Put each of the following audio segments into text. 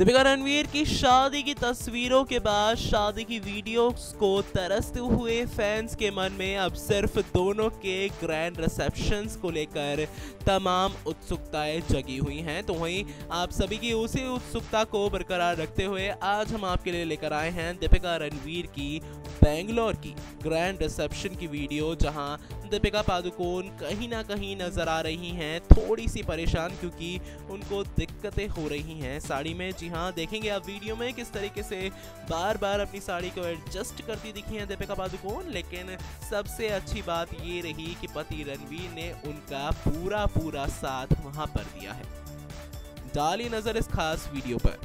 दीपिका रणवीर की शादी की तस्वीरों के बाद शादी की वीडियोस को तरसते हुए फैंस के मन में अब सिर्फ दोनों के ग्रैंड रिसेप्शंस को लेकर तमाम उत्सुकताएं जगी हुई हैं। तो वहीं आप सभी की उसी उत्सुकता को बरकरार रखते हुए आज हम आपके लिए लेकर आए हैं दीपिका रणवीर की बेंगलोर की ग्रैंड रिसेप्शन की वीडियो, जहां दीपिका पादुकोण कहीं ना कहीं नजर आ रही हैं थोड़ी सी परेशान, क्योंकि उनको दिक्कतें हो रही हैं साड़ी में। जी हाँ, देखेंगे आप वीडियो में किस तरीके से बार बार अपनी साड़ी को एडजस्ट करती दिखी हैं दीपिका पादुकोण। लेकिन सबसे अच्छी बात ये रही कि पति रणवीर ने उनका पूरा साथ वहां पर दिया है। डाली नजर इस खास वीडियो पर।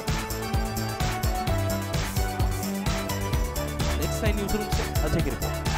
न्यूज़ रूम से अजय की रिपोर्ट।